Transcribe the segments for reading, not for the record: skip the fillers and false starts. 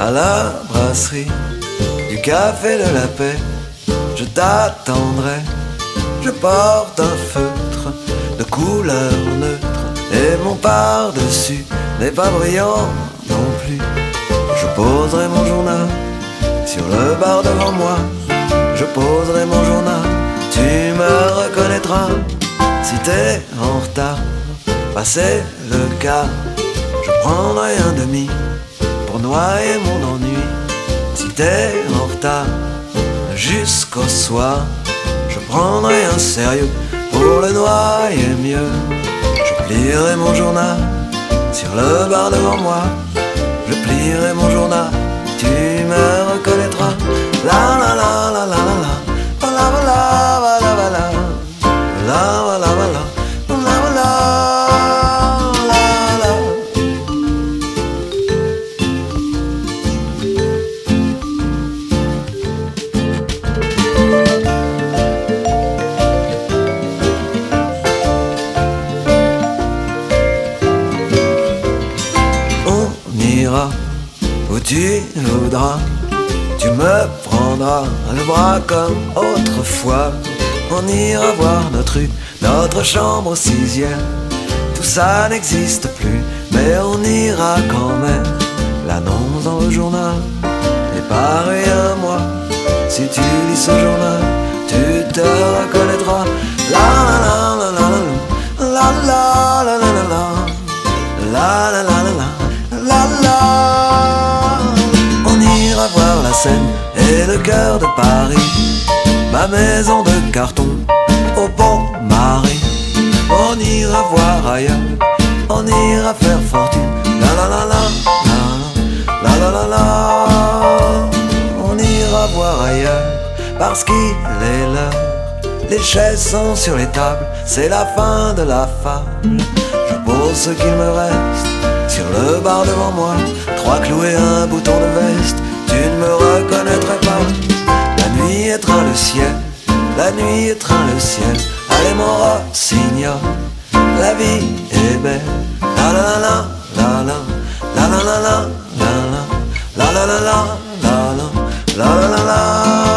à la brasserie du café de la paix. Je t'attendrai, je porte un feutre de couleur neutre et mon par-dessus n'est pas brillant non plus. Je poserai mon journal sur le bar devant moi. Je poserai mon journal, tu me reconnaîtras. Si t'es en retard, passez le quart. Je prendrai un demi pour noyer mon ennui. Si t'es en retard jusqu'au soir, je prendrai un sérieux pour le noyer mieux. Je plierai mon journal sur le bar devant moi. Je plierai mon journal, tu me reconnaîtras. La la la la la la la. La la la la la la la. La la la la la. Où tu voudras, tu me prendras le bras comme autrefois. On ira voir notre rue, notre chambre au 6e. Tout ça n'existe plus, mais on ira quand même. L'annonce dans le journal est pareil à moi. Si tu lis ce journal, tu te reconnaîtras. La la la la la la la la la la la la la la la. On ira voir la Seine et le cœur de Paris, ma maison de carton au Pont-Marie. On ira voir ailleurs, on ira faire fortune. La la la la la la la la la. On ira voir ailleurs parce qu'il est l'heure. Les chaises sont sur les tables, c'est la fin de la fable. Je pose ce qu'il me reste sur le bar devant moi. 3 clous et un bouton de veste, tu ne me reconnaîtrais pas. La nuit étreint le ciel, la nuit étreint le ciel. Allez mon rossignol, la vie est belle. La la la la la la la la la la la la la la la la la la la.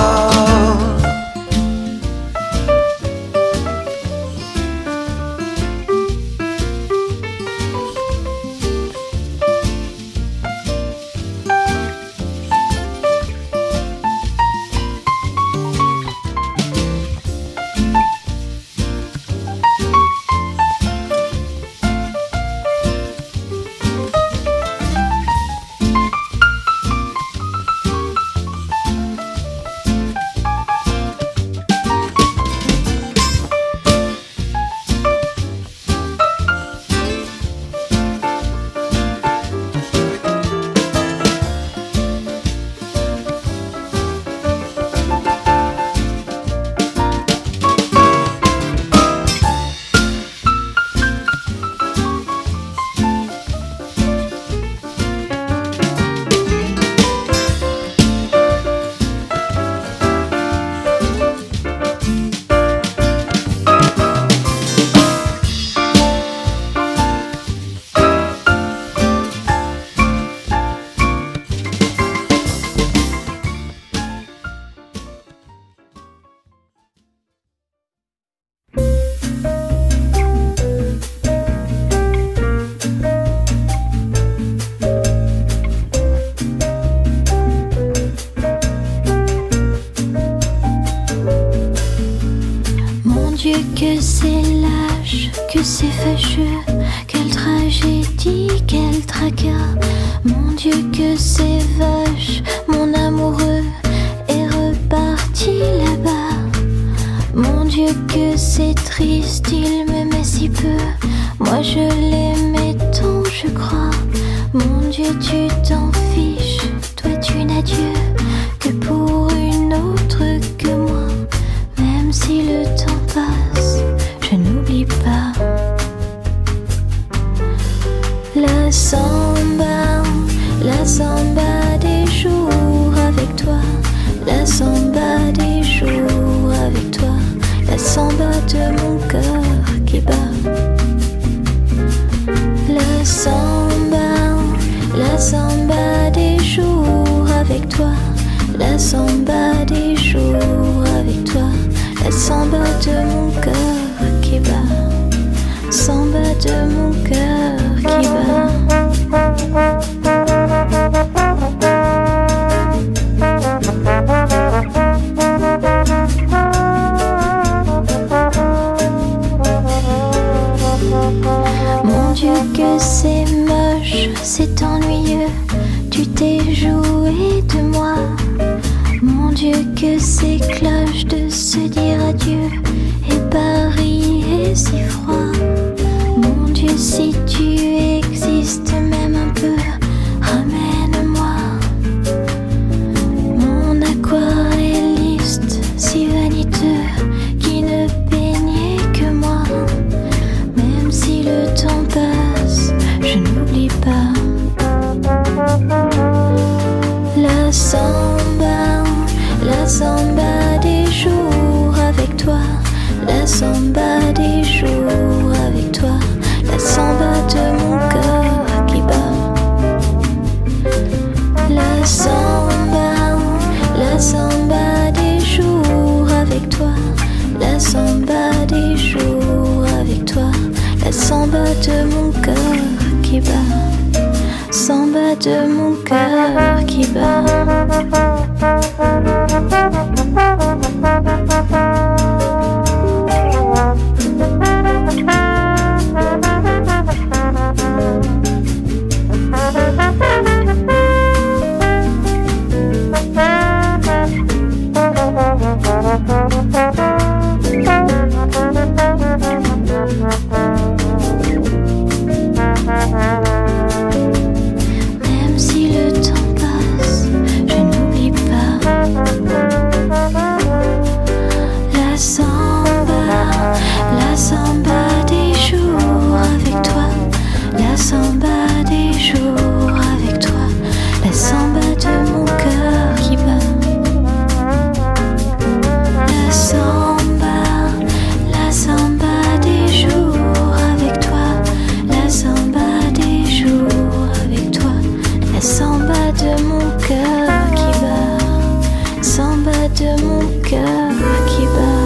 Que c'est lâche, que c'est fâcheux, quelle tragédie, quel tracas. Mon Dieu que c'est vache, mon amoureux est reparti là-bas. Mon Dieu que c'est triste, il me met si peu. Moi je l'aimais tant, je crois. Mon Dieu tu t'en fiches, toi tu n'as Dieu que pour une autre que moi. Même si le temps passe, je n'oublie pas. La samba des jours avec toi. La samba des jours avec toi. La samba de mon cœur qui bat. La samba de mon cœur qui bat, samba de mon cœur qui bat. Mon Dieu que c'est moche, c'est ennuyeux, tu t'es joué de moi. Mon Dieu que c'est cloche de se dire adieu, et Paris est si froid. Mon Dieu si tu existes même un peu, ramène-moi. Mon aquarelliste si vaniteux, qui ne peignait que moi. Même si le temps passe, je n'oublie pas. La samba des jours avec toi, la samba des jours avec toi, la samba de mon cœur qui bat. La samba des jours avec toi, la samba des jours avec toi, la samba de mon cœur qui bat, samba de mon cœur qui bat. Même si le temps passe, je n'oublie pas. La samba des jours avec toi, la samba des jours avec toi, la samba de mon cœur qui bat. La samba des jours avec toi, la samba des jours avec toi, la samba de mon cœur qui bat, samba de mon cœur qui bat.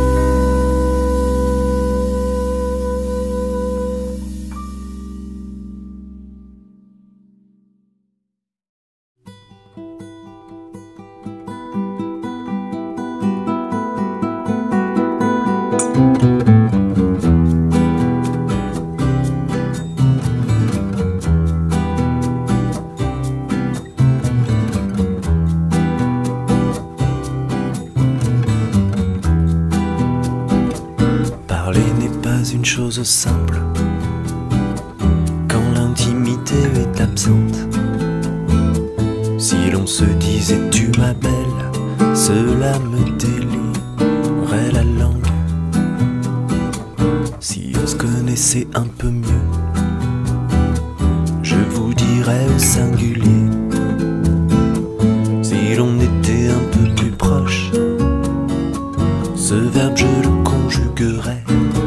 Parler n'est pas une chose simple quand l'intimité est absente. Si l'on se disait tu m'appelles, cela me délierait la langue. Si on se connaissait un peu mieux, je vous dirais au singulier. Si l'on était un peu plus proche, ce verbe je le conjuguerais.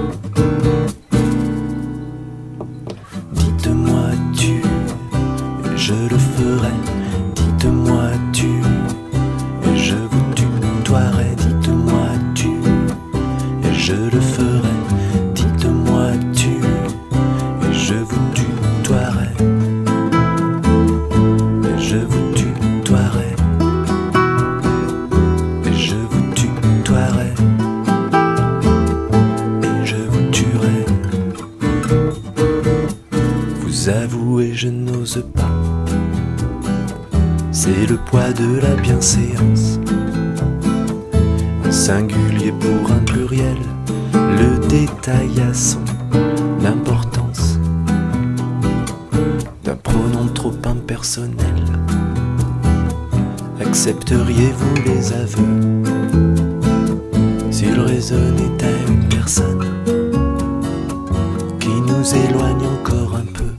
Dites-moi tu, et je le ferai. Dites-moi tu, et je vous tutoierai. Dites-moi tu, et je le ferai. Dites-moi tu, et je vous tutoierai. Et je vous tutoierai. Et je vous tutoierai. Et je vous tuerai. Vous avouez, je n'ose pas. C'est le poids de la bienséance. Un singulier pour un pluriel, le détail a son importance. D'un pronom trop impersonnel, accepteriez-vous les aveux s'il résonnait à une personne qui nous éloigne encore un peu?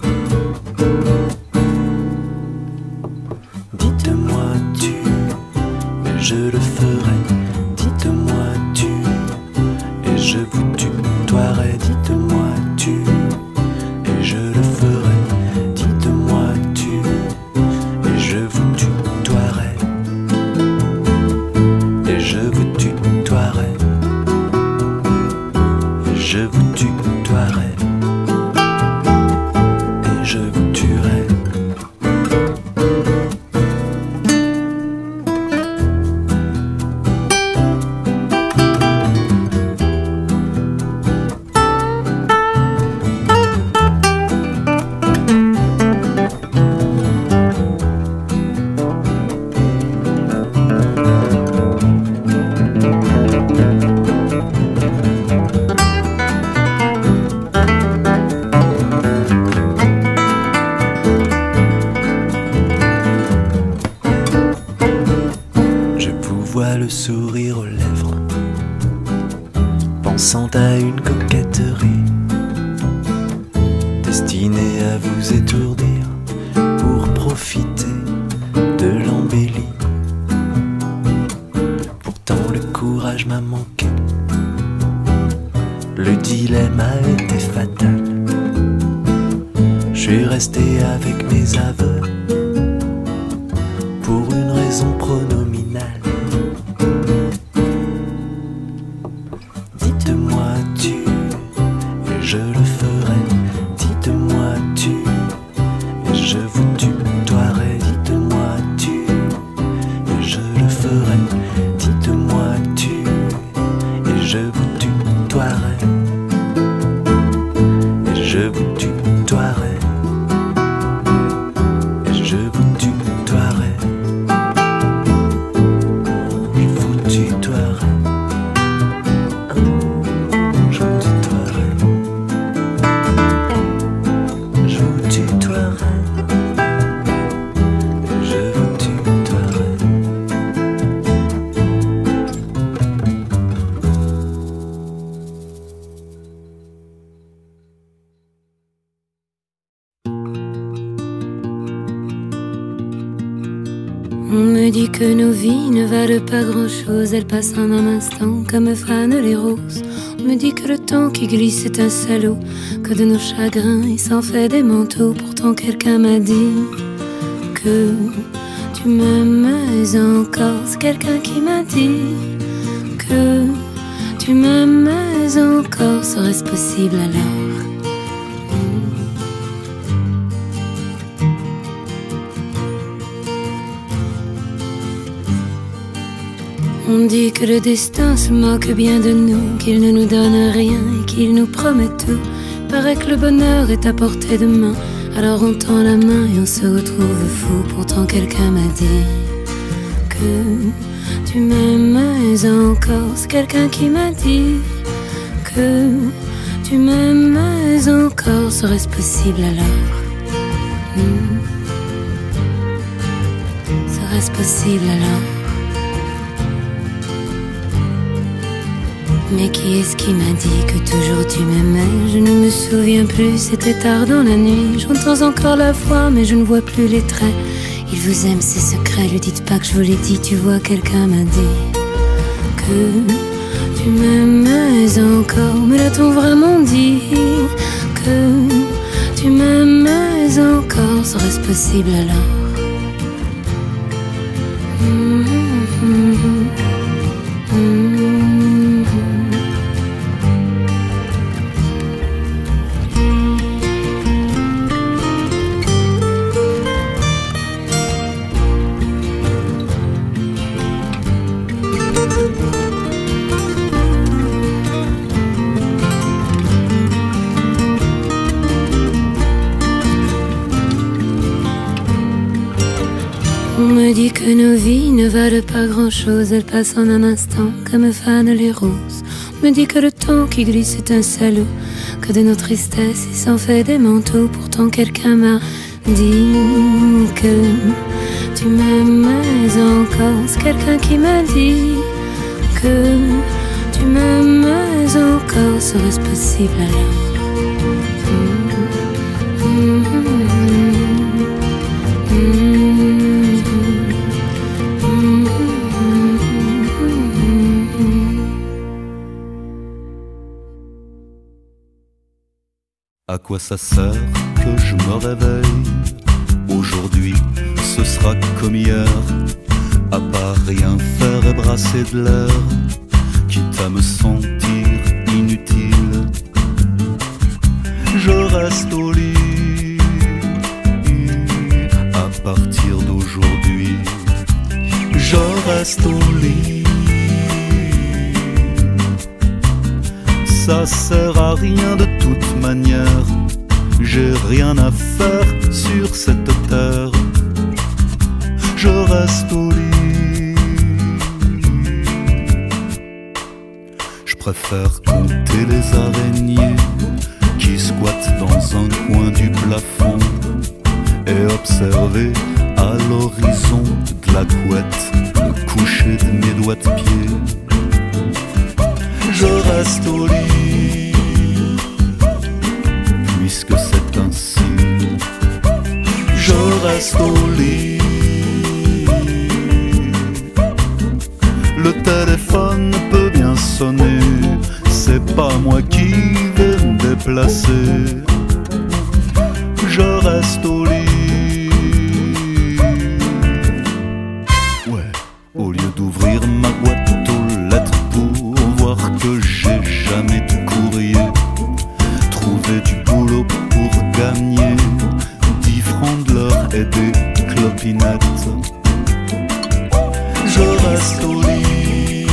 Dites-moi tu, et je le ferai. Dites-moi tu, et je vous tutoierai. Dites-moi tu, et je le ferai. Dites-moi tu, et je vous tutoierai. Et je vous tutoierai. pensant à une coquetterie destinée à vous étourdir pour profiter de l'embellie. Pourtant le courage m'a manqué, le dilemme a été fatal. Je suis resté avec mes aveux pour une raison pronominale. Dites-moi tu, et je le ferai. Dites-moi tu, et je vous tutoierai. Dites-moi tu, et je le ferai. Dites-moi tu, et je vous tutoierai. Et je vous tutoierai. Et je vous tutoierai. Je vous tutoierai. Je vous tutoierai. Je vous tutoierai. Je vous tutoierai. On me dit que nos vies ne valent pas grand-chose, elles passent en un instant comme fanent les roses. On me dit que le temps qui glisse est un salaud, que de nos chagrins il s'en fait des manteaux. Pourtant quelqu'un m'a dit que tu m'aimes encore. C'est quelqu'un qui m'a dit que tu m'aimes encore. Serait-ce possible alors? On dit que le destin se moque bien de nous, qu'il ne nous donne rien et qu'il nous promet tout. Paraît que le bonheur est à portée de main, alors on tend la main et on se retrouve fou. Pourtant quelqu'un m'a dit que tu m'aimes encore. C'est quelqu'un qui m'a dit que tu m'aimes encore. Serait-ce possible alors? Serait-ce possible alors? Mais qui est-ce qui m'a dit que toujours tu m'aimais? Je ne me souviens plus, c'était tard dans la nuit. J'entends encore la voix, mais je ne vois plus les traits. Il vous aime, c'est secret, lui dites pas que je vous l'ai dit. Tu vois, quelqu'un m'a dit que tu m'aimais encore. Mais l'a-t-on vraiment dit que tu m'aimais encore? Serait-ce possible alors? On me dit que nos vies ne valent pas grand-chose, elles passent en un instant comme fanent les roses. On me dit que le temps qui glisse est un salaud, que de nos tristesses il s'en fait des manteaux. Pourtant quelqu'un m'a dit que tu m'aimais encore. C'est quelqu'un qui m'a dit que tu m'aimais encore. Serait-ce possible alors? À quoi ça sert que je me réveille? Aujourd'hui, ce sera comme hier, à part rien faire et brasser de l'air, quitte à me sentir inutile. Je reste au lit à partir d'aujourd'hui. Je reste au lit. Ça sert à rien de toute manière, j'ai rien à faire sur cette terre. Je reste au lit. Je préfère compter les araignées qui squattent dans un coin du plafond et observer à l'horizon de la couette le coucher de mes doigts de pied. Je reste reste au lit, puisque c'est ainsi. Je reste au lit. Le téléphone peut bien sonner, c'est pas moi qui vais me déplacer. Je reste au lit. Ouais, au lieu d'ouvrir ma boîte aux lettres pour voir que j'ai jamais de courrier, trouver du boulot pour gagner 10 francs de l'heure et des clopinettes. Je reste au lit,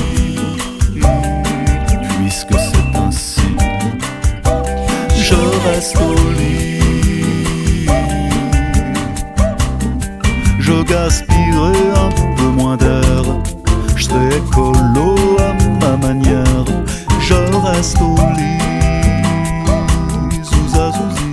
puisque c'est ainsi. Je reste au lit. Je gaspillerai un peu moins d'air, je serai écolo à ma manière. Je reste au lit, zouza zouzi.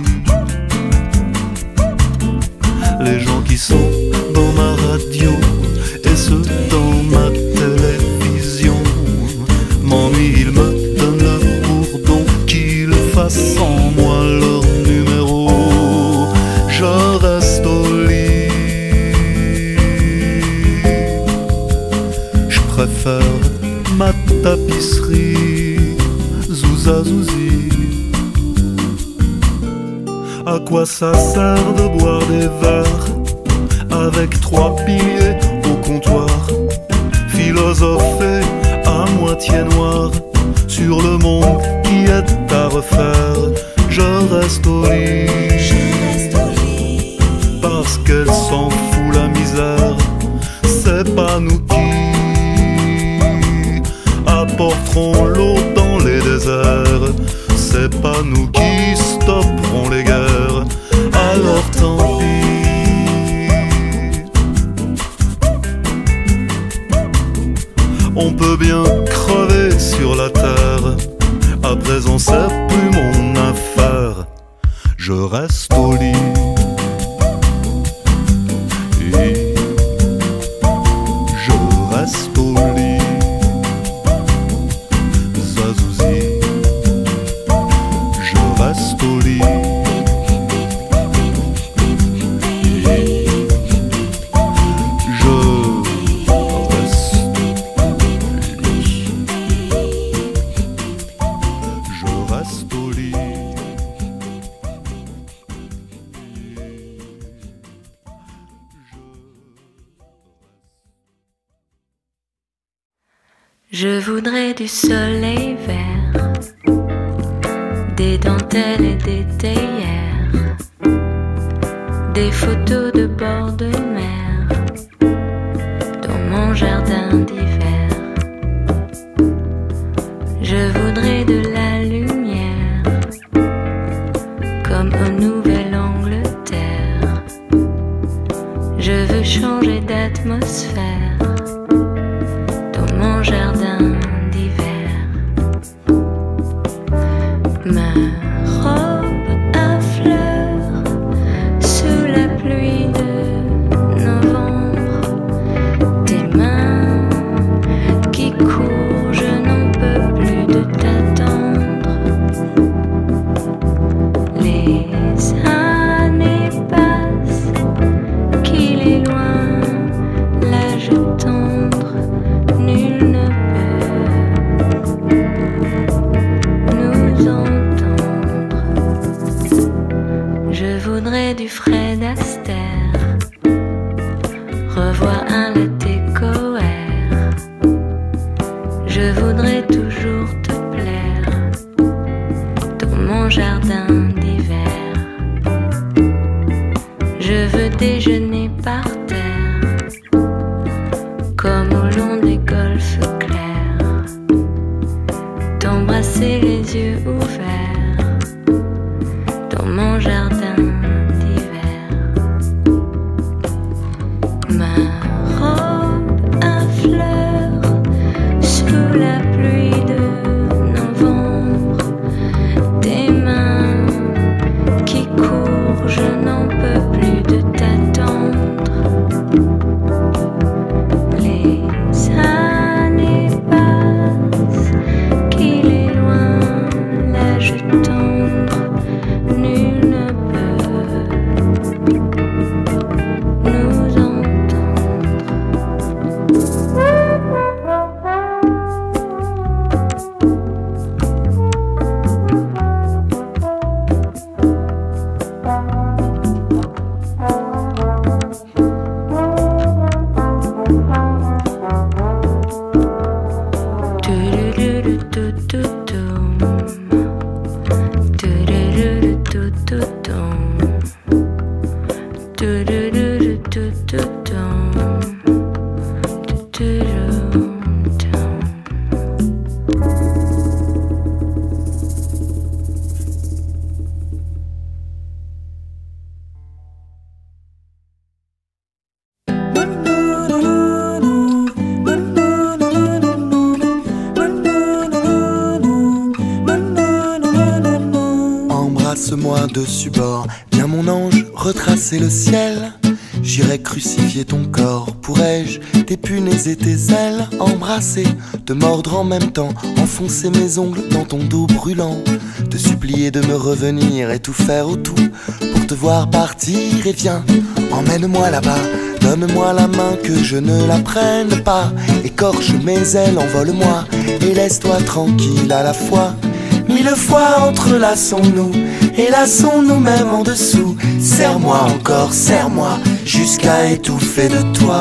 Les gens qui sont dans ma radio et ceux dans ma télévision m'ennuient, ils me donnent le bourdon, qu'ils fassent en moi leur numéro. Je reste au lit. Je préfère ma tapisserie, zouza zouzi. À quoi ça sert de boire des verres avec 3 billets au comptoir, philosopher à moitié noir sur le monde qui est à refaire. Je reste au lit, parce qu'elle s'en fout la misère. C'est pas nous qui apporterons l'eau dans les déserts, c'est pas nous qui stopperons les guerres. Alors tant pis. On peut bien crever sur la terre, à présent c'est plus mon affaire. Je reste au lit. Et je reste au lit. Zazouzi. Je reste au lit. Je voudrais du soleil vert, des dentelles et des théières, des photos de bord de mer dans mon jardin d'hiver. Je voudrais de la lumière comme au Nouvelle-Angleterre. Je veux changer d'atmosphère dans mon jardin d'hiver. Ma robe à fleurs sous la pluie de novembre, tes mains qui courent, je n'en peux plus de t'attendre. Les années passent, qu'il est loin l'âge tendre, nul ne peut nous entendre. Je voudrais du Fred Astaire, revoir un latte coère. Je voudrais toujours te plaire dans mon jardin d'hiver. Je veux déjeuner par terre comme au long des golfes clairs, t'embrasser les yeux ouverts dans mon jardin d'hiver. Ma robe à fleurs sous la pluie de novembre, tes mains qui courent, je n'en peux plus de t'attendre. Les années passent, qu'il est loin Embrasse-moi dessus bord, viens mon ange, retracer le ciel. J'irai crucifier ton corps, pourrais-je t'épuner tes ailes, embrasser, te mordre en même temps, enfoncer mes ongles dans ton dos brûlant, te supplier de me revenir et tout faire au tout pour te voir partir. Et viens, emmène-moi là-bas, donne-moi la main que je ne la prenne pas, écorche mes ailes, envole-moi et laisse-toi tranquille à la fois. 1000 fois entrelaçons-nous et lassons-nous même en dessous. Serre-moi encore, serre-moi jusqu'à étouffer de toi.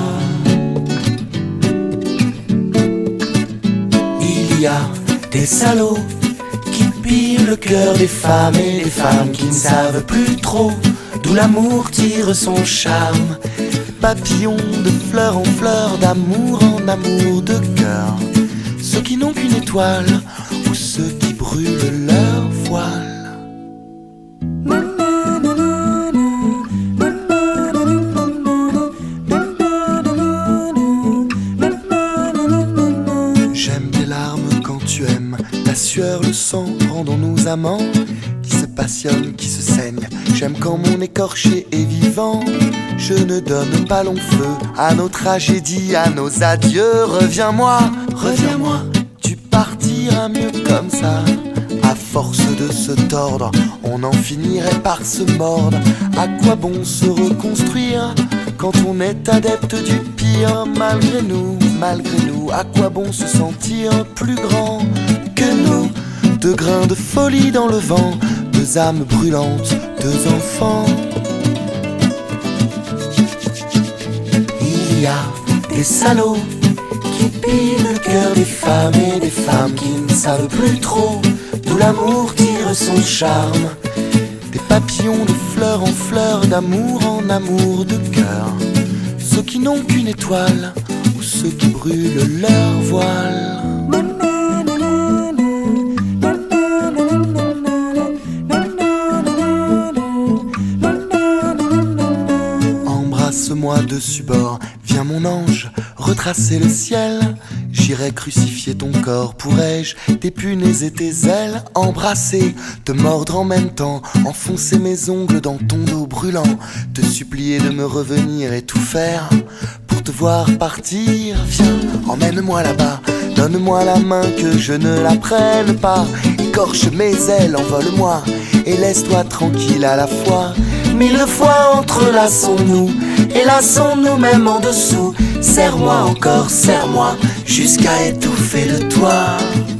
Il y a des salauds qui pillent le cœur des femmes et des femmes qui ne savent plus trop d'où l'amour tire son charme. Papillons de fleur en fleur, d'amour en amour, de cœur. Ceux qui n'ont qu'une étoile ou ceux qui brûlent leur voile. J'aime tes larmes quand tu aimes, ta sueur, le sang, rendons-nous amants qui se passionnent, qui se saignent. J'aime quand mon écorché est vivant. Je ne donne pas long feu à nos tragédies, à nos adieux. Reviens-moi, reviens-moi, tu partiras mieux comme ça. À force de se tordre, on en finirait par se mordre. À quoi bon se reconstruire quand on est adepte du pire? Malgré nous, à quoi bon se sentir plus grand que nous? Deux grains de folie dans le vent, deux âmes brûlantes, deux enfants. Il y a des salauds qui pillent le cœur des femmes et des femmes qui ne savent plus trop d'où l'amour tire son charme. Des papillons de fleur en fleur, d'amour en amour, de cœur. Ceux qui n'ont qu'une étoile ou ceux qui brûlent leur voile. Embrasse-moi dessus bord, viens mon ange, retracer le ciel. J'irai crucifier ton corps, pourrais-je t'épuner tes ailes, embrasser, te mordre en même temps, enfoncer mes ongles dans ton dos brûlant, te supplier de me revenir et tout faire pour te voir partir. Viens, emmène-moi là-bas, donne-moi la main que je ne la prenne pas, écorche mes ailes, envole-moi et laisse-toi tranquille à la fois. 1000 fois entrelaçons-nous et lassons-nous même en dessous. Serre-moi encore, serre-moi jusqu'à étouffer de toi.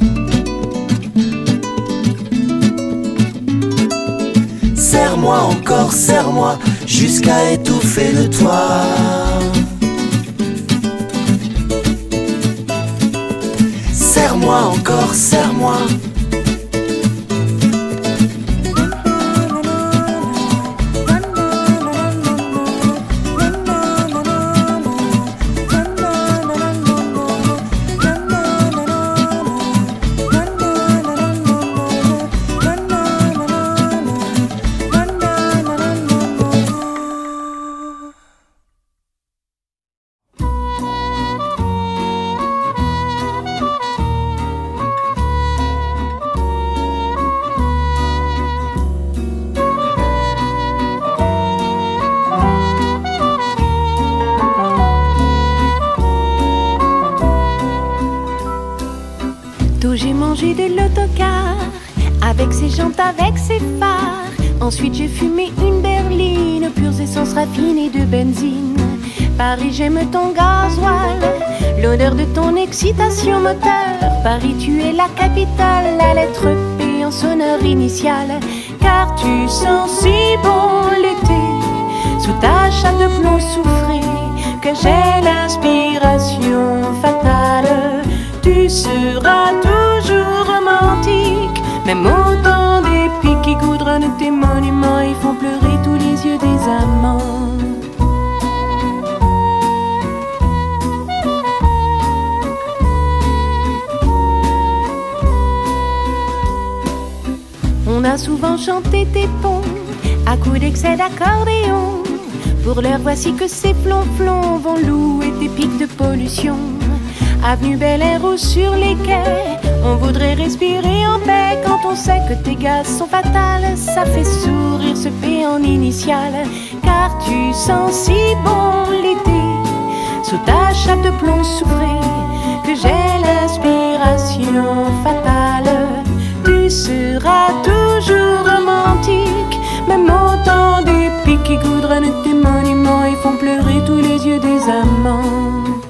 Serre-moi encore, serre-moi jusqu'à étouffer de toi. Serre-moi encore, serre-moi. J'ai mangé de l'autocar, avec ses jantes, avec ses phares. Ensuite j'ai fumé une berline, pure essence raffinée de benzine. Paris, j'aime ton gasoil, l'odeur de ton excitation moteur. Paris, tu es la capitale, la lettre P en sonneur initial. Car tu sens si bon l'été, sous ta chape de plomb soufrée, que j'ai l'inspiration fatale. Tu seras toujours romantique. Même au temps des pics qui goudronnent tes monuments et font pleurer tous les yeux des amants. On a souvent chanté tes ponts à coups d'excès d'accordéon. Pour l'heure, voici que ces flonflons vont louer tes pics de pollution. Avenue Bel Air ou sur les quais, on voudrait respirer en paix quand on sait que tes gaz sont fatales. Ça fait sourire ce P en initiale, car tu sens si bon l'été. Sous ta chape de plomb soufré, que j'ai l'inspiration fatale. Tu seras toujours romantique, même au temps des pics qui goudronnent tes monuments et font pleurer tous les yeux des amants.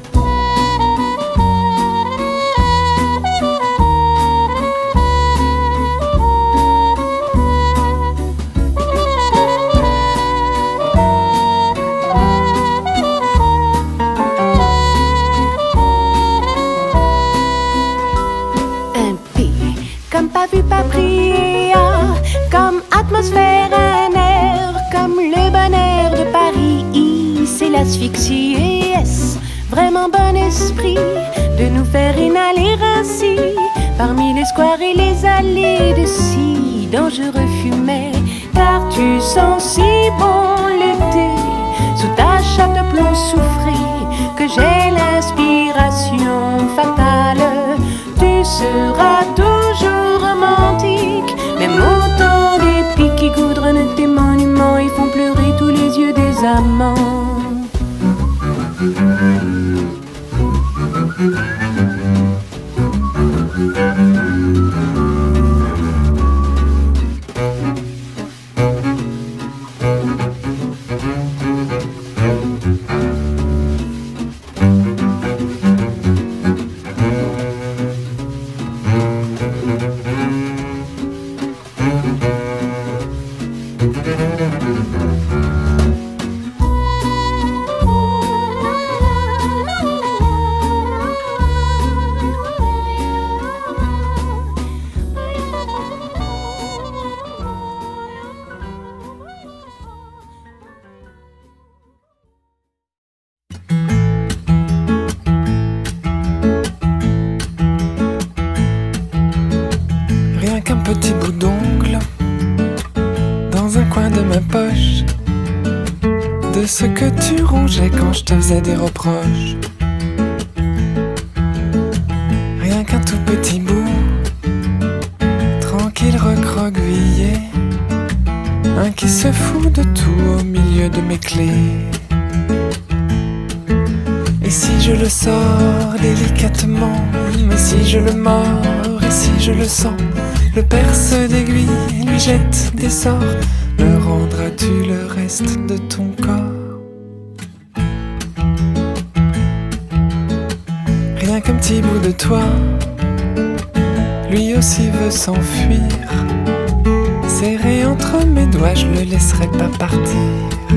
Pas vu, pas pris, comme atmosphère, un air, comme le bon air de Paris. C'est l'asphyxie et est-ce vraiment bon esprit de nous faire inhaler ainsi parmi les squares et les allées de si dangereux fumets. Car tu sens si bon l'été sous ta chape de plomb soufré, que j'ai l'inspiration fatale. Tu seras toujours romantique, même au temps des pics qui goudronnent tes monuments et font pleurer tous les yeux des amants. Petit bout d'ongle dans un coin de ma poche, de ce que tu rongeais quand je te faisais des reproches. Rien qu'un tout petit bout, tranquille recroquevillé, un qui se fout de tout au milieu de mes clés. Et si je le sors délicatement, mais si je le mords et si je le sens, le perce d'aiguille lui jette des sorts. Me rendras-tu le reste de ton corps? Rien qu'un petit bout de toi, lui aussi veut s'enfuir. Serré entre mes doigts, je le laisserai pas partir.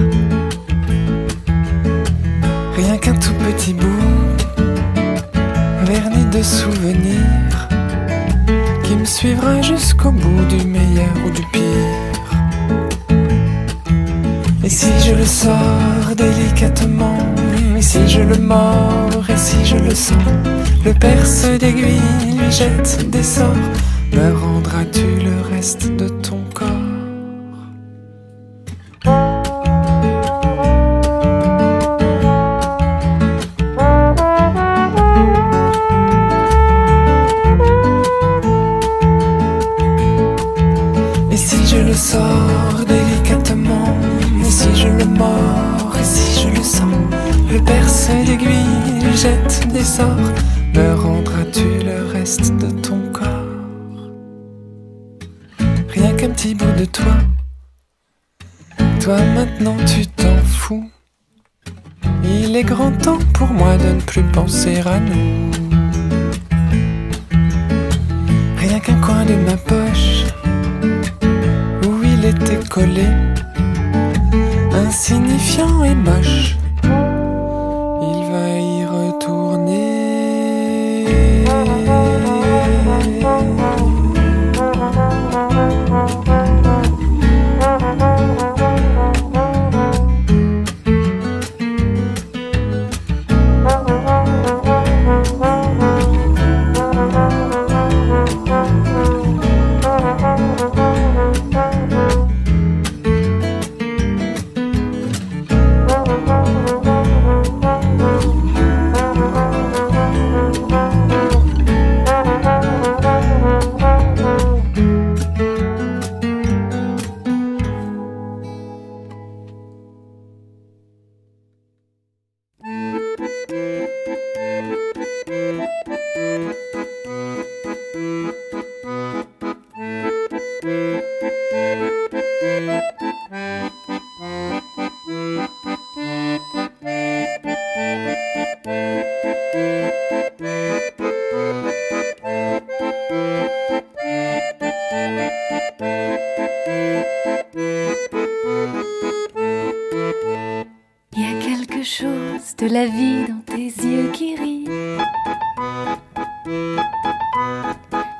Rien qu'un tout petit bout, verni de souvenirs, qui me suivra jusqu'au bout du meilleur ou du pire. Et si je le sors délicatement, et si je le mords, et si je le sens, le perce d'aiguille lui jette des sorts. Me rendras-tu le reste de ton corps? Et si je le sors délicatement, et si je le mords, et si je le sens, le perce d'aiguille lui jette des sorts. Me rendras-tu le reste de ton corps? Rien qu'un petit bout de toi, toi maintenant tu t'en fous. Il est grand temps pour moi de ne plus penser à nous. Rien qu'un coin de ma poche où il était collé, insignifiant et moche, il va y retourner.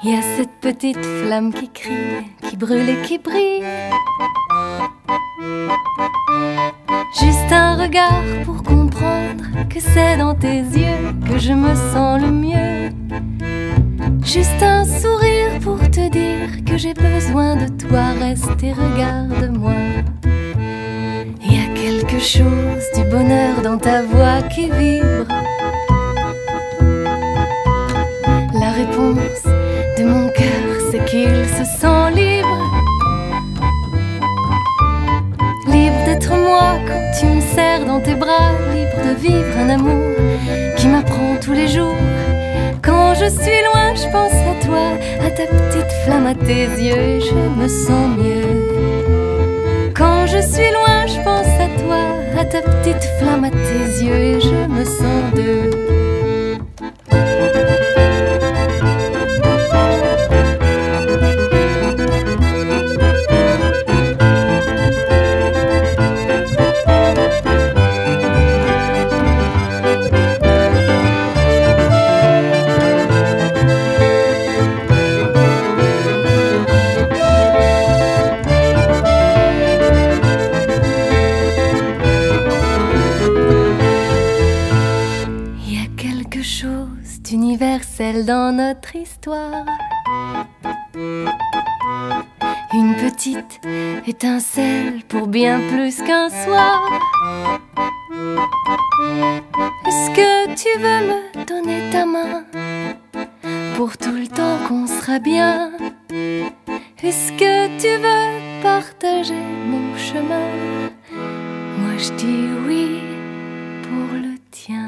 Il y a cette petite flamme qui crie, qui brûle et qui brille. Juste un regard pour comprendre que c'est dans tes yeux que je me sens le mieux. Juste un sourire pour te dire que j'ai besoin de toi, reste et regarde-moi. Il y a quelque chose du bonheur dans ta voix qui vibre. La réponse de mon cœur, c'est qu'il se sent libre. Libre d'être moi quand tu me serres dans tes bras. Libre de vivre un amour qui m'apprend tous les jours. Quand je suis loin, je pense à toi, à ta petite flamme, à tes yeux, et je me sens mieux. Quand je suis loin, je pense à toi, à ta petite flamme, à tes yeux, et je me sens deux. Universel dans notre histoire. Une petite étincelle pour bien plus qu'un soir. Est-ce que tu veux me donner ta main pour tout le temps qu'on sera bien? Est-ce que tu veux partager mon chemin? Moi je dis oui pour le tien.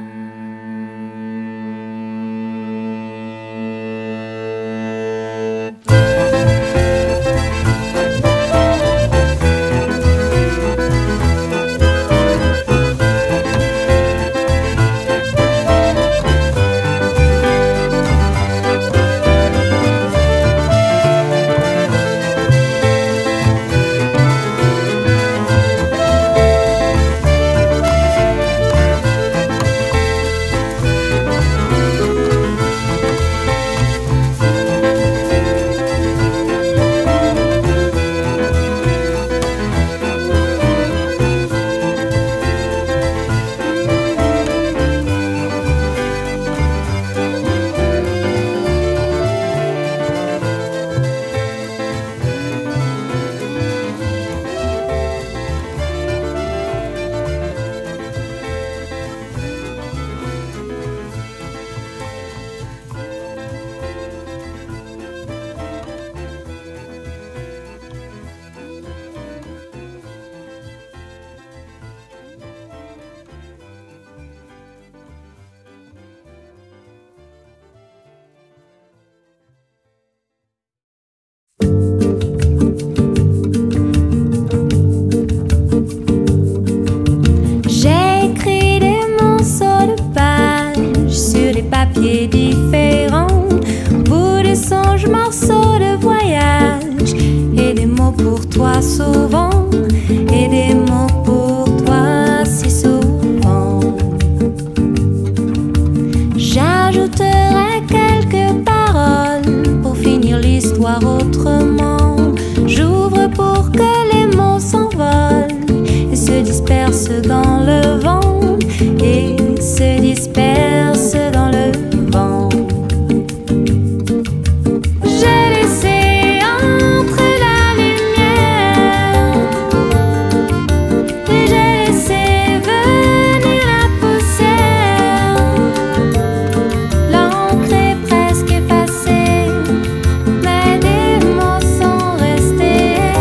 Papiers différents, bouts de songes, morceaux de voyage, et des mots pour toi souvent, et des mots pour toi si souvent. J'ajouterai quelques paroles pour finir l'histoire autrement. J'ouvre pour que les mots s'envolent et se dispersent dans le vent, et se dispersent dans le vent. J'ai laissé entrer la lumière et j'ai laissé venir la poussière. L'encre est presque effacée, mais des mots sont restés.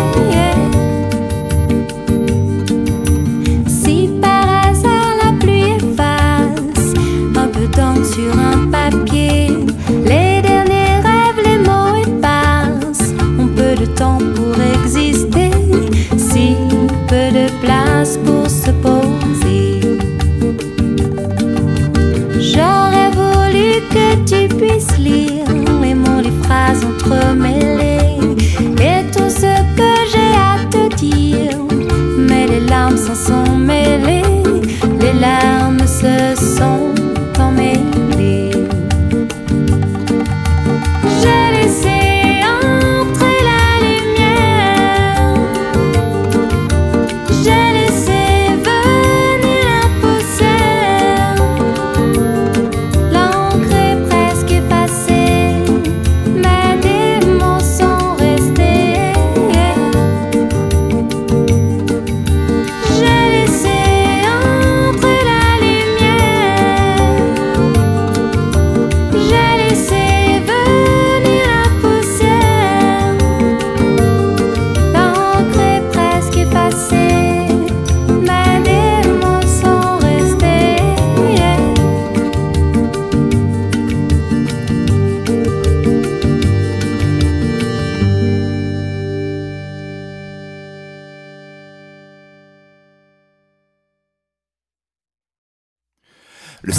Si par hasard la pluie efface un peu d'encre sur un papier, les derniers rêves, les mots éparses ont peu de temps pour exister, si peu de place pour se poser. J'aurais voulu que tu puisses lire les mots, les phrases entremêlées et tout ce que j'ai à te dire, mais les larmes s'en sont mêlées, les larmes se sont emmêlées. J'ai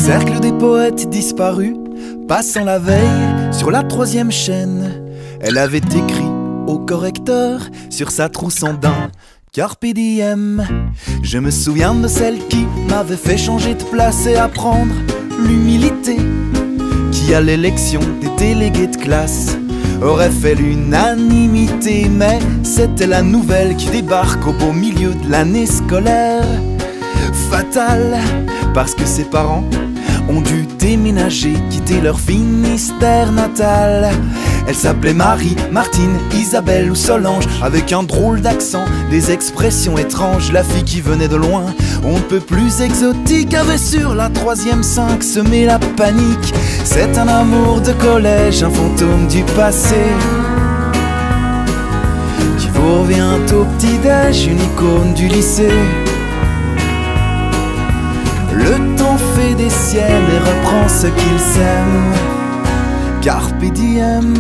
cercle des poètes disparus, passant la veille sur la 3e chaîne. Elle avait écrit au correcteur sur sa trousse en daim Carpe diem. Je me souviens de celle qui m'avait fait changer de place et apprendre l'humilité, qui à l'élection des délégués de classe aurait fait l'unanimité. Mais c'était la nouvelle qui débarque au beau milieu de l'année scolaire. Fatale, parce que ses parents ont dû déménager, quitter leur Finistère natal. Elle s'appelait Marie, Martine, Isabelle ou Solange, avec un drôle d'accent, des expressions étranges. La fille qui venait de loin, on ne peut plus exotique, avait sur la 3e 5 semé la panique. C'est un amour de collège, un fantôme du passé, qui vous revient au petit-déj, une icône du lycée. Le temps fait des siennes et reprend ce qu'il sème. Carpe diem.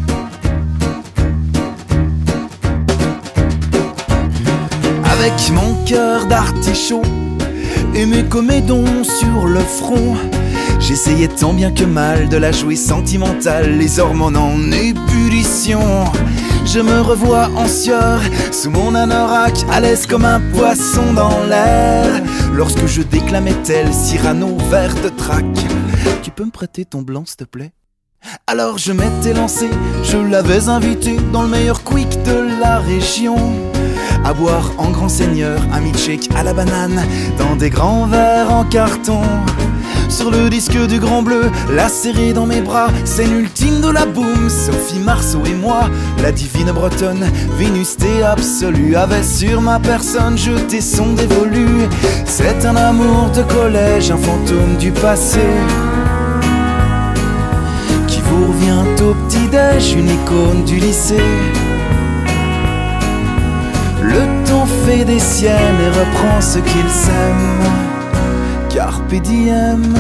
Avec mon cœur d'artichaut et mes comédons sur le front, j'essayais tant bien que mal de la jouer sentimentale, les hormones en ébullition. Je me revois en sueur, sous mon anorak, à l'aise comme un poisson dans l'air, lorsque je déclamais tel Cyrano vers de trac. Tu peux me prêter ton blanc s'il te plaît? Alors je m'étais lancé, je l'avais invité dans le meilleur quick de la région, à boire en grand seigneur un milkshake à la banane dans des grands verres en carton. Sur le disque du Grand Bleu, la serrer dans mes bras, scène ultime de la boum. Sophie Marceau et moi, la divine bretonne, Vénusté absolue, avait sur ma personne jeté son dévolu. C'est un amour de collège, un fantôme du passé, qui vous revient au petit-déj, une icône du lycée. Le temps fait des siennes et reprend ce qu'il sème. Carpe diem.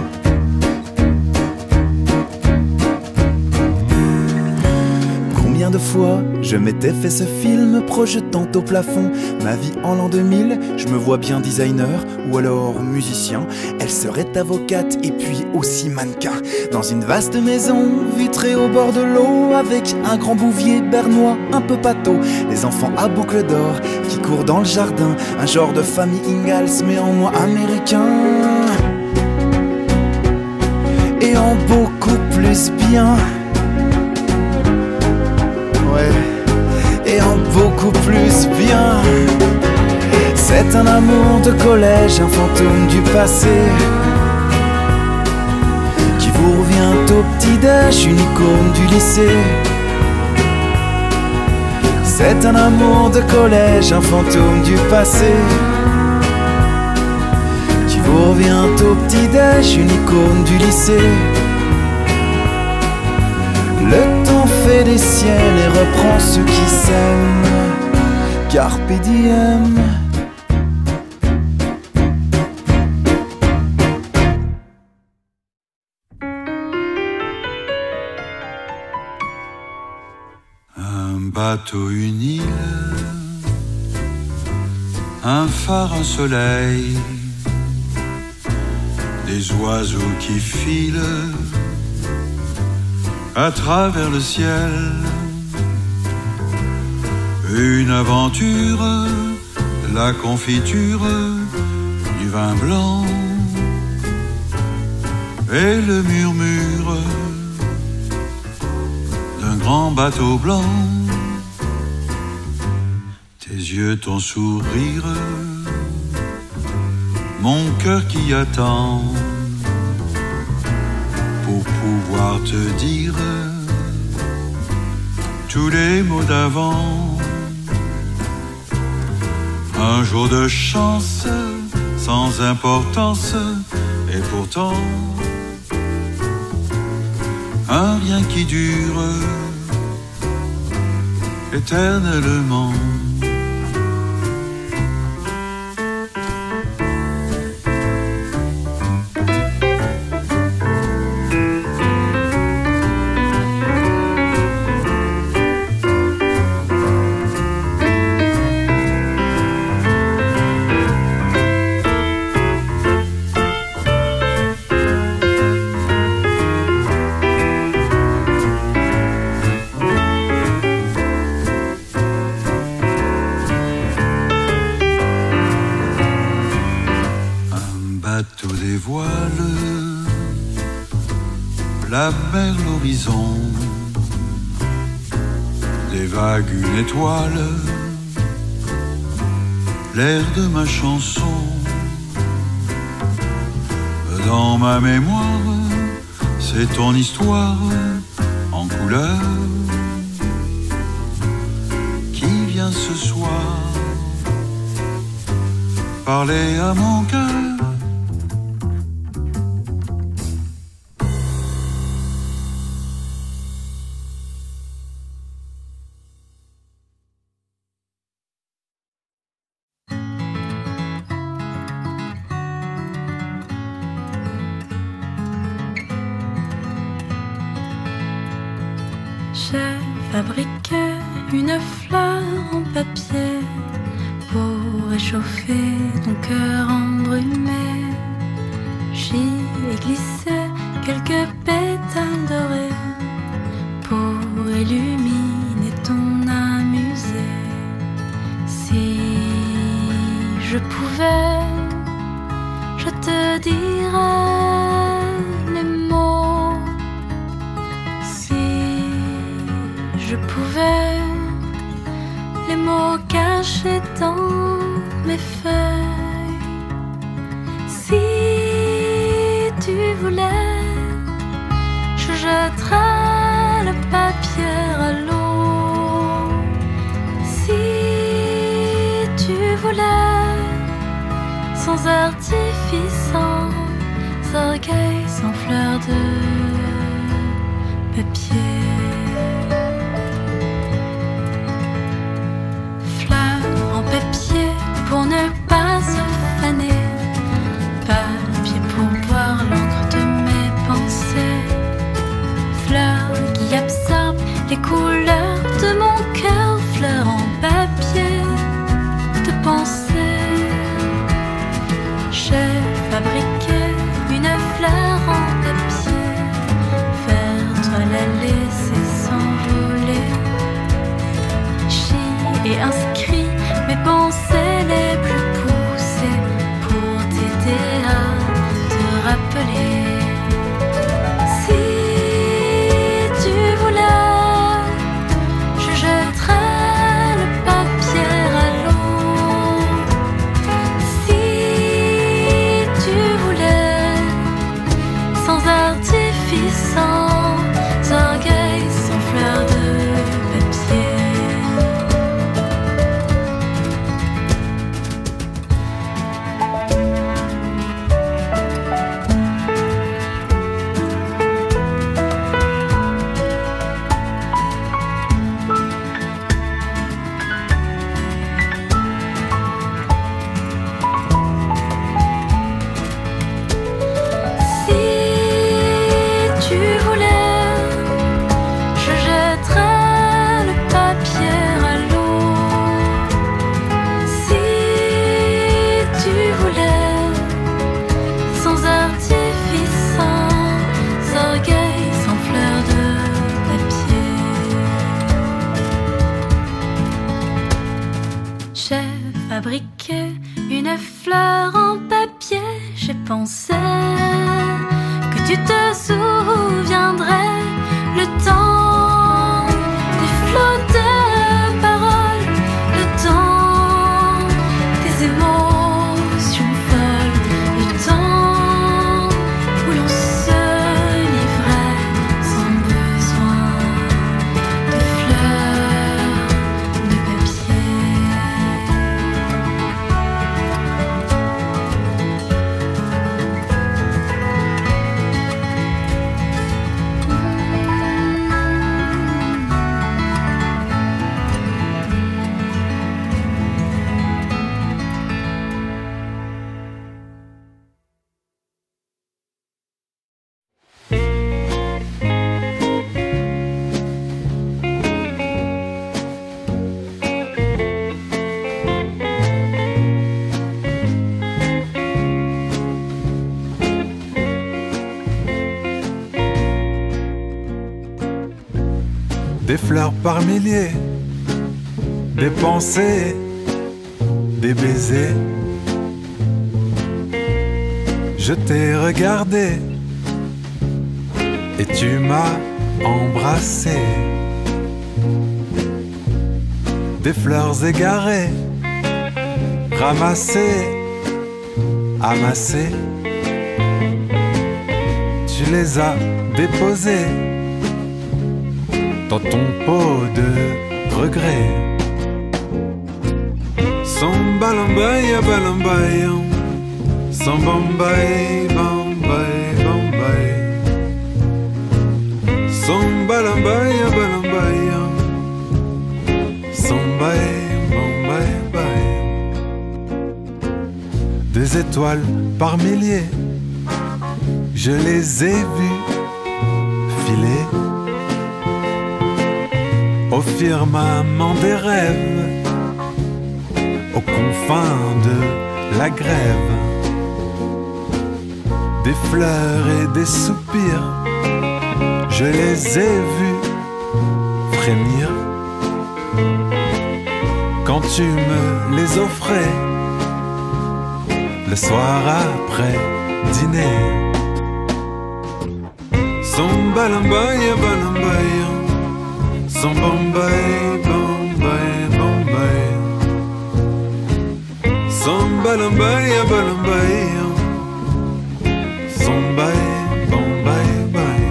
Combien de fois je m'étais fait ce film projetant au plafond ma vie en l'an 2000. Je me vois bien designer ou alors musicien. Elle serait avocate et puis aussi mannequin, dans une vaste maison vitrée au bord de l'eau, avec un grand bouvier bernois un peu pâteau, des enfants à boucles d'or qui courent dans le jardin, un genre de famille Ingalls mais en moins américain, et en beaucoup plus bien. Ouais, et en beaucoup plus bien. C'est un amour de collège, un fantôme du passé, qui vous revient au petit-déj, une icône du lycée. C'est un amour de collège, un fantôme du passé, qui vous revient au petit-déj, une icône du lycée. Le temps fait des siennes et reprend ceux qui s'aiment. Carpe diem. Un bateau, une île, un phare, un soleil, des oiseaux qui filent à travers le ciel, une aventure, la confiture du vin blanc et le murmure d'un grand bateau blanc. Tes yeux, ton sourire, mon cœur qui attend pour pouvoir te dire tous les mots d'avant. Un jour de chance sans importance, et pourtant un rien qui dure éternellement. voile, la mer, l'horizon, des vagues, une étoile, l'air de ma chanson. Dans ma mémoire, c'est ton histoire en couleur qui vient ce soir parler à mon cœur. J'ai fabriqué une fleur en papier pour réchauffer ton cœur embrumé. J'y ai glissé quelques pétales dorés pour illuminer ton amusé. Si je pouvais, je te dirais les mots. Si je pouvais, les mots cachés dans mes feuilles. Si tu voulais, je jetterais le papier à l'eau. Si tu voulais, sans artifice, sans orgueil, sans fleur de papier. Papier pour ne pas se faner, papier pour boire l'encre de mes pensées, fleur qui absorbe les couleurs de mon cœur, fleur en papier de pensée. J'ai fabriqué une fleur en papier, faire-toi la laisser s'envoler. J'y ai inscrit mes pensées les plus poussées pour t'aider à te rappeler. Si tu voulais, je jetterais le papier à l'eau. Si tu voulais, sans artifice, sans orgueil, sans fleur de papier. Fabriquer une fleur en papier, j'ai pensé que tu te souviendrais le temps des flots de paroles, le temps des émotions folles, le temps où l'on se livrait sans besoin de fleurs de papier. Des fleurs par milliers, des pensées, des baisers. Je t'ai regardé et tu m'as embrassé. Des fleurs égarées, ramassées, amassées. Tu les as déposées dans ton pot de regret. Sambalambaya, balambaya, sambambay, bambay, bambay. Sambalambaya, balambaya, sambay, bambay, bay. Des étoiles par milliers, je les ai vues filer au firmament des rêves, aux confins de la grève. Des fleurs et des soupirs, je les ai vus frémir quand tu me les offrais le soir après dîner. Sambalambaya, balambaya, sambambay, bambay, bambay. Sambalambaya, balambaya, sambay, bambay, bay.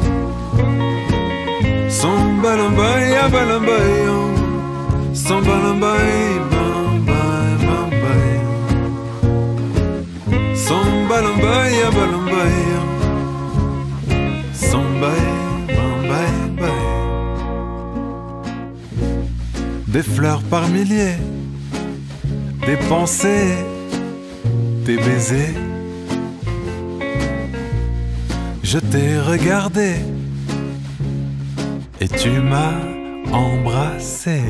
Sambalambaya, balambaya, sambalambay, bambay, bambay. Sambalambaya, balambaya, sambay, bambay, bay. Des fleurs par milliers, des pensées, des baisers. Je t'ai regardé et tu m'as embrassé.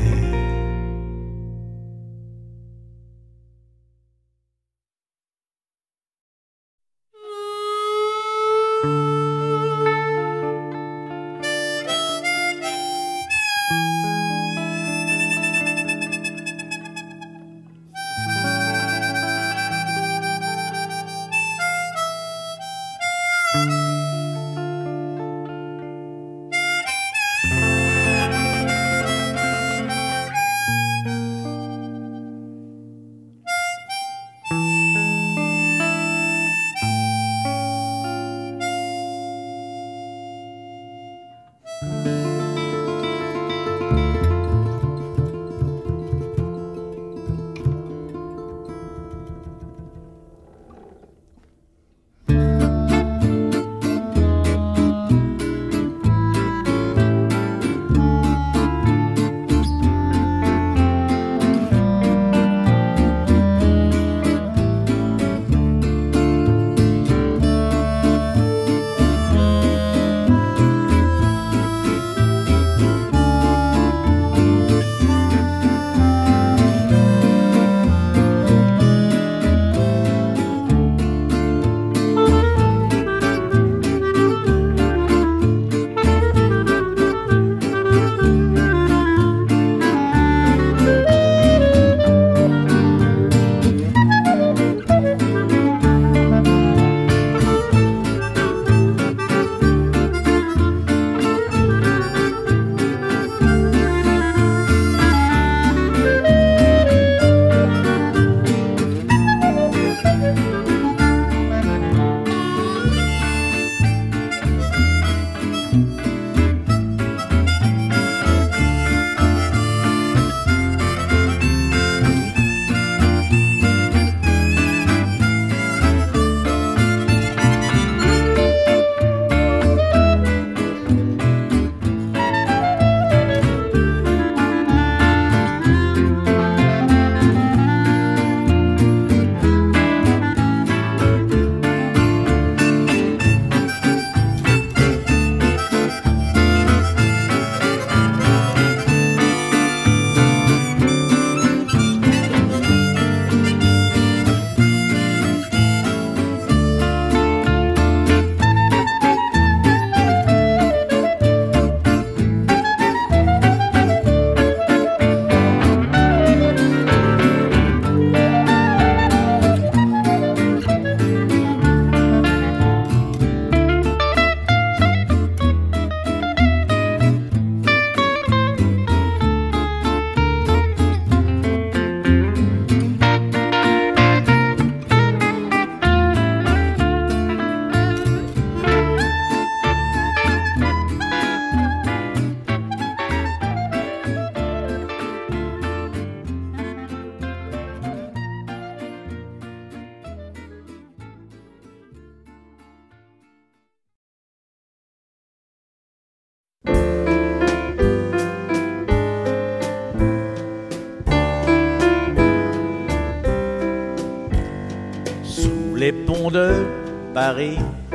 les ponts de Paris,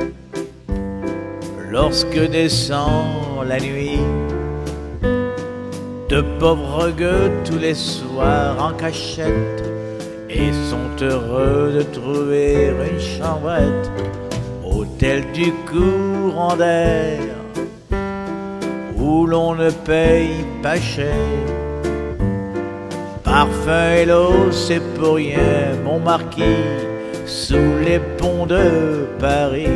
lorsque descend la nuit, de pauvres gueux tous les soirs en cachette, et sont heureux de trouver une chambrette, hôtel du courant d'air, où l'on ne paye pas cher. Parfum et l'eau, c'est pour rien, mon marquis, sous les ponts de Paris.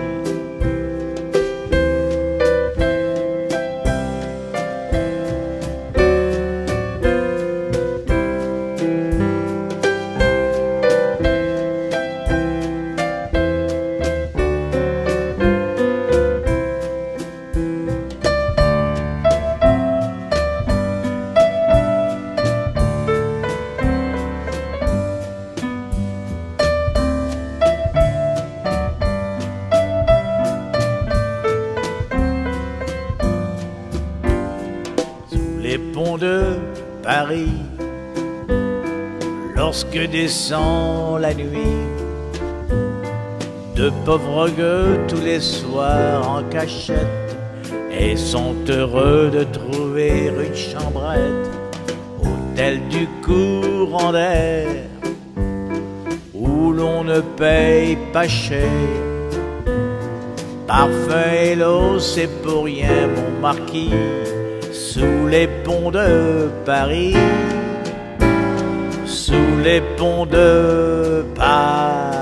Les ponts de Paris, lorsque descend la nuit, de pauvres gueux tous les soirs en cachette, et sont heureux de trouver une chambrette, hôtel du courant d'air, où l'on ne paye pas cher. Parfum et l'eau, c'est pour rien, mon marquis, sous les ponts de Paris, sous les ponts de Paris.